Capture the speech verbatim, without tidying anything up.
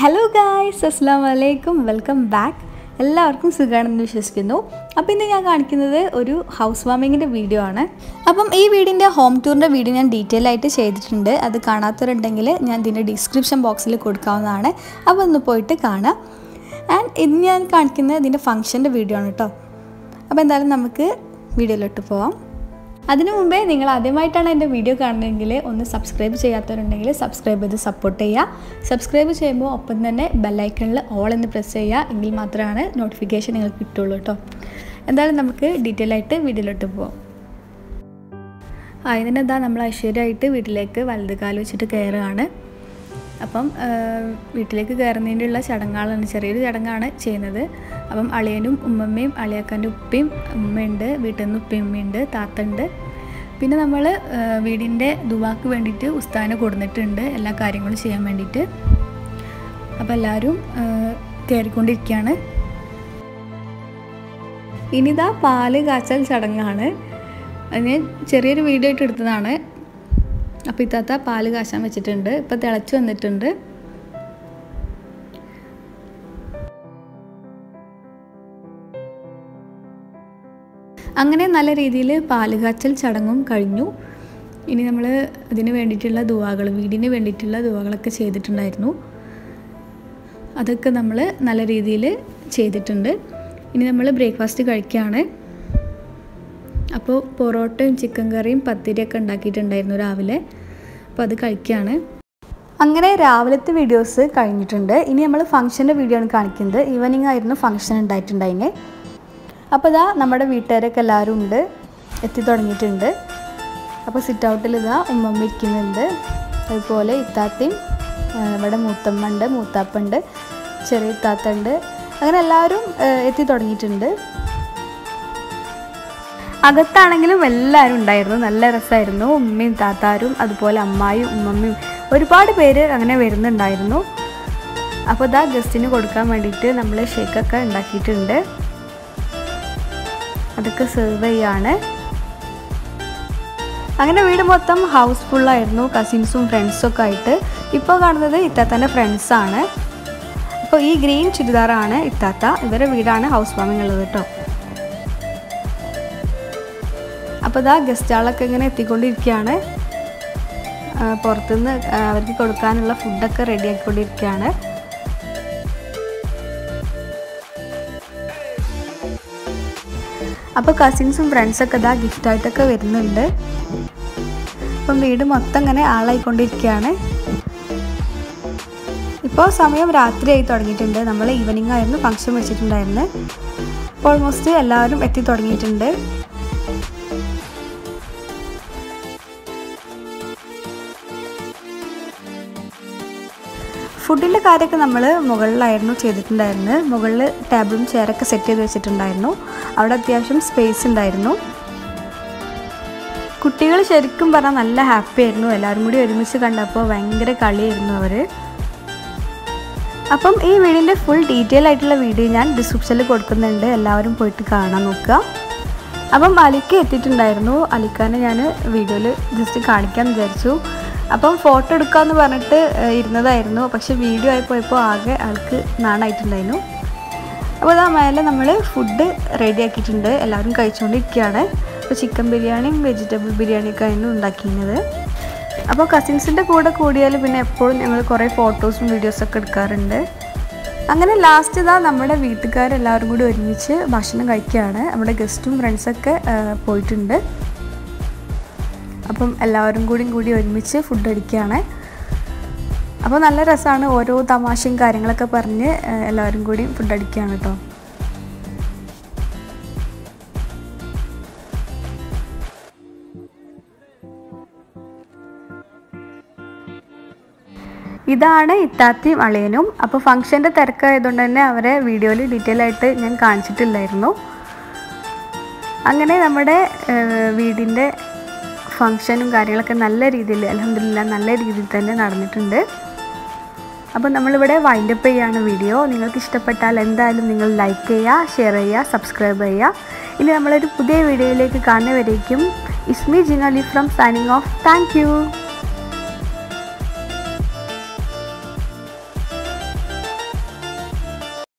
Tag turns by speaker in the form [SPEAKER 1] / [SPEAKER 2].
[SPEAKER 1] Hello guys, അസ്സലാമു അലൈക്കും. Welcome back. എല്ലാവർക്കും സുഖമാണെന്ന് വിശ്വസിക്കുന്നു. അപ്പോൾ ഇന്ന് ഞാൻ കാണിക്കുന്നത് ഒരു ഹൗസ് വാമിങ്ങിൻ്റെ വീഡിയോ ആണ്. അപ്പം ഈ വീടിൻ്റെ ഹോം ടൂറിൻ്റെ വീഡിയോ ഞാൻ ഡീറ്റെയിൽ ആയിട്ട് ചെയ്തിട്ടുണ്ട്. അത് കാണാത്തവരുണ്ടെങ്കിൽ ഞാൻ ഇതിൻ്റെ ഡിസ്ക്രിപ്ഷൻ ബോക്സിൽ കൊടുക്കാവുന്നതാണ്. അപ്പോൾ ഒന്ന് പോയിട്ട് കാണാം. ആൻഡ് ഇന്ന് ഞാൻ കാണിക്കുന്നത് ഇതിൻ്റെ ഫംഗ്ഷൻ്റെ വീഡിയോ ആണ് കേട്ടോ. അപ്പോൾ എന്തായാലും നമുക്ക് വീഡിയോയിലോട്ട് പോവാം. അതിനു മുമ്പേ നിങ്ങൾ ആദ്യമായിട്ടാണ് എൻ്റെ വീഡിയോ കാണുന്നതെങ്കിൽ ഒന്ന് സബ്സ്ക്രൈബ് ചെയ്യാത്തവരുണ്ടെങ്കിൽ സബ്സ്ക്രൈബ് ചെയ്ത് സപ്പോർട്ട് ചെയ്യുക. സബ്സ്ക്രൈബ് ചെയ്യുമ്പോൾ ഒപ്പം തന്നെ ബെല്ലൈക്കണിൽ ഓൾ എന്ന് പ്രസ് ചെയ്യുക. എങ്കിൽ മാത്രമാണ് നോട്ടിഫിക്കേഷൻ നിങ്ങൾക്ക് കിട്ടുള്ളൂ കേട്ടോ. എന്തായാലും നമുക്ക് ഡീറ്റെയിൽ ആയിട്ട് വീഡിയോയിലോട്ട് പോകാം. ആ ഇതിനെന്താ നമ്മൾ ഐശ്വര്യമായിട്ട് വീട്ടിലേക്ക് വലത് കാല് വെച്ചിട്ട് കയറുകയാണ്. അപ്പം വീട്ടിലേക്ക് കയറുന്നതിൻ്റെ ഉള്ള ചടങ്ങുകളാണ്, ചെറിയൊരു ചടങ്ങാണ് ചെയ്യുന്നത്. അപ്പം അളിയനും ഉമ്മമ്മയും അളിയാക്കാൻ്റെ ഉപ്പയും ഉമ്മയുണ്ട്, വീട്ടിൽ നിന്ന് ഉപ്പയും ഉമ്മയുണ്ട്, താത്തുണ്ട്. പിന്നെ നമ്മൾ വീടിൻ്റെ ദുവാക്ക് വേണ്ടിയിട്ട് ഉസ്താദിനെ കൊടുത്തിട്ടുണ്ട് എല്ലാ കാര്യങ്ങളും ചെയ്യാൻ വേണ്ടിയിട്ട്. അപ്പോൾ എല്ലാവരും കയറിക്കൊണ്ടിരിക്കുകയാണ്. ഇനിതാ പാല് കാച്ചൽ ചടങ്ങാണ്. അത് ഞാൻ ചെറിയൊരു വീഡിയോ ആയിട്ട് എടുത്തതാണ്. അപ്പോൾ ഇത്താത്ത പാല് കാച്ചാൻ വെച്ചിട്ടുണ്ട്. ഇപ്പോൾ തിളച്ച് വന്നിട്ടുണ്ട്. അങ്ങനെ നല്ല രീതിയിൽ പാല് കാച്ചൽ ചടങ്ങും കഴിഞ്ഞു. ഇനി നമ്മൾ അതിന് വേണ്ടിയിട്ടുള്ള ദുവാകൾ, വീടിന് വേണ്ടിയിട്ടുള്ള ദുവാകളൊക്കെ ചെയ്തിട്ടുണ്ടായിരുന്നു. അതൊക്കെ നമ്മൾ നല്ല രീതിയിൽ ചെയ്തിട്ടുണ്ട്. ഇനി നമ്മൾ ബ്രേക്ക്ഫാസ്റ്റ് കഴിക്കുകയാണ്. അപ്പോൾ പൊറോട്ടയും ചിക്കൻ കറിയും പത്തിരിയൊക്കെ ഉണ്ടാക്കിയിട്ടുണ്ടായിരുന്നു രാവിലെ. അപ്പോൾ അത് കഴിക്കുകയാണ്. അങ്ങനെ രാവിലത്തെ വീഡിയോസ് കഴിഞ്ഞിട്ടുണ്ട്. ഇനി നമ്മൾ ഫംഗ്ഷൻ്റെ വീഡിയോ ആണ് കാണിക്കുന്നത്. ഈവനിങ് ആയിരുന്നു ഫംഗ്ഷൻ ഉണ്ടായിട്ടുണ്ടായിന്. അപ്പോൾ ഇതാ നമ്മുടെ വീട്ടുകാരൊക്കെ എല്ലാവരും ഉണ്ട്, എത്തി തുടങ്ങിയിട്ടുണ്ട്. അപ്പോൾ സിറ്റ് ഔട്ടിൽ ഇതാ ഉമ്മമ്മ ഇരിക്കുന്നുണ്ട്. അതുപോലെ ഇത്താത്തയും ഇവിടെ മൂത്തമ്മ ഉണ്ട്, മൂത്താപ്പുണ്ട്, ചെറിയ ഇത്താത്ത ഉണ്ട്. അങ്ങനെ എല്ലാവരും എത്തി തുടങ്ങിയിട്ടുണ്ട്. അകത്താണെങ്കിലും എല്ലാവരും ഉണ്ടായിരുന്നു. നല്ല രസമായിരുന്നു. ഉമ്മയും താത്താരും അതുപോലെ അമ്മായും ഉമ്മമ്മയും ഒരുപാട് പേര് അങ്ങനെ വരുന്നുണ്ടായിരുന്നു. അപ്പോൾ ഇതാ ഗസ്റ്റിന് കൊടുക്കാൻ വേണ്ടിയിട്ട് നമ്മൾ ഷേക്കൊക്കെ ഉണ്ടാക്കിയിട്ടുണ്ട്. അതൊക്കെ സെർവ് ചെയ്യാണ്. അങ്ങനെ വീട് മൊത്തം ഹൗസ്ഫുള്ളായിരുന്നു, കസിൻസും ഫ്രണ്ട്സും ഒക്കെ ആയിട്ട്. ഇപ്പോൾ കാണുന്നത് ഇത്താത്തൻ്റെ ഫ്രണ്ട്സാണ്. അപ്പോൾ ഈ ഗ്രീൻ ചുരിദാറാണ് ഇത്താത്ത. ഇവരുടെ വീടാണ് ഹൗസ് വാമിംഗ് ഉള്ളത് കേട്ടോ. അപ്പോൾ ഇതാ ഗസ്റ്റുകളൊക്കെ ഇങ്ങനെ എത്തിക്കൊണ്ടിരിക്കുകയാണ്. പുറത്തുനിന്ന് അവർക്ക് കൊടുക്കാനുള്ള ഫുഡൊക്കെ റെഡി ആക്കിക്കൊണ്ടിരിക്കുകയാണ്. അപ്പോൾ കസിൻസും ഫ്രണ്ട്സൊക്കെ ഇതാ ഗിഫ്റ്റായിട്ടൊക്കെ വരുന്നുണ്ട്. അപ്പം വീട് മൊത്തം ഇങ്ങനെ ആളായിക്കൊണ്ടിരിക്കുകയാണ്. ഇപ്പോൾ സമയം രാത്രിയായി തുടങ്ങിയിട്ടുണ്ട്. നമ്മൾ ഈവനിങ് ആയിരുന്നു ഫംഗ്ഷൻ വെച്ചിട്ടുണ്ടായിരുന്നു. ഓൾമോസ്റ്റ് എല്ലാവരും എത്തി തുടങ്ങിയിട്ടുണ്ട്. ഫുഡിൻ്റെ കാര്യമൊക്കെ നമ്മൾ മുകളിലായിരുന്നു ചെയ്തിട്ടുണ്ടായിരുന്നത്. മുകളിൽ ടേബിളും ചെയറൊക്കെ സെറ്റ് ചെയ്ത് വെച്ചിട്ടുണ്ടായിരുന്നു. അവിടെ അത്യാവശ്യം സ്പേസ് ഉണ്ടായിരുന്നു. കുട്ടികൾ ശരിക്കും പറഞ്ഞാൽ നല്ല ഹാപ്പി ആയിരുന്നു. എല്ലാവരും കൂടി ഒരുമിച്ച് കണ്ടപ്പോൾ ഭയങ്കര കളിയായിരുന്നു അവർ. അപ്പം ഈ വീടിൻ്റെ ഫുൾ ഡീറ്റെയിൽ ആയിട്ടുള്ള വീഡിയോ ഞാൻ ഡിസ്ക്രിപ്ഷനിൽ കൊടുക്കുന്നുണ്ട്. എല്ലാവരും പോയിട്ട് കാണാൻ നോക്കുക. അപ്പം അലിക്ക എത്തിയിട്ടുണ്ടായിരുന്നു. അലിക്കാനെ ഞാൻ വീഡിയോയിൽ ജസ്റ്റ് കാണിക്കാമെന്ന് വിചാരിച്ചു. അപ്പം ഫോട്ടോ എടുക്കാമെന്ന് പറഞ്ഞിട്ട് ഇരുന്നതായിരുന്നു. പക്ഷെ വീഡിയോ ആയി പോയപ്പോൾ ആകെ ആൾക്ക് നാണായിട്ടുണ്ടായിരുന്നു. അപ്പോൾ അതാ മേലെ നമ്മൾ ഫുഡ് റെഡി ആക്കിയിട്ടുണ്ട്. എല്ലാവരും കഴിച്ചുകൊണ്ടിരിക്കുകയാണ്. അപ്പോൾ ചിക്കൻ ബിരിയാണിയും വെജിറ്റബിൾ ബിരിയാണിയൊക്കെ ആയിരുന്നു ഉണ്ടാക്കിയിരുന്നത്. അപ്പോൾ കസിൻസിൻ്റെ കൂടെ കൂടിയാൽ പിന്നെ എപ്പോഴും ഞങ്ങൾ കുറേ ഫോട്ടോസും വീഡിയോസൊക്കെ എടുക്കാറുണ്ട്. അങ്ങനെ ലാസ്റ്റ് ഇതാ നമ്മുടെ വീട്ടുകാരെല്ലാവരും കൂടി ഒരുമിച്ച് ഭക്ഷണം കഴിക്കുകയാണ്. നമ്മുടെ ഗസ്റ്റും ഫ്രണ്ട്സൊക്കെ പോയിട്ടുണ്ട്. അപ്പം എല്ലാവരും കൂടിയും കൂടി ഒരുമിച്ച് ഫുഡ് അടിക്കുകയാണ്. അപ്പോൾ നല്ല രസമാണ്. ഓരോ തമാശയും കാര്യങ്ങളൊക്കെ പറഞ്ഞ് എല്ലാവരും കൂടി ഫുഡ് അടിക്കുകയാണ് കേട്ടോ. ഇതാണ് ഇത്താത്തയും അളിയനും. അപ്പോൾ ഫംഗ്ഷൻ്റെ തിരക്കായതുകൊണ്ട് തന്നെ അവരെ വീഡിയോയിൽ ഡീറ്റെയിൽ ആയിട്ട് ഞാൻ കാണിച്ചിട്ടില്ലായിരുന്നു. അങ്ങനെ നമ്മുടെ വീടിൻ്റെ ഫംഗ്ഷനും കാര്യങ്ങളൊക്കെ നല്ല രീതിയിൽ അൽഹംദുലില്ലാഹ് നല്ല രീതിയിൽ തന്നെ നടന്നിട്ടുണ്ട്. അപ്പോൾ നമ്മളിവിടെ വൈൻഡപ്പ് ചെയ്യാണ് വീഡിയോ. നിങ്ങൾക്ക് ഇഷ്ടപ്പെട്ടാൽ എന്തായാലും നിങ്ങൾ ലൈക്ക് ചെയ്യുക, ഷെയർ ചെയ്യുക, സബ്സ്ക്രൈബ് ചെയ്യുക. ഇനി നമ്മളൊരു പുതിയ വീഡിയോയിലേക്ക് കാണുന്നവരേക്കും Ismi Jinoli from signing off. Thank U.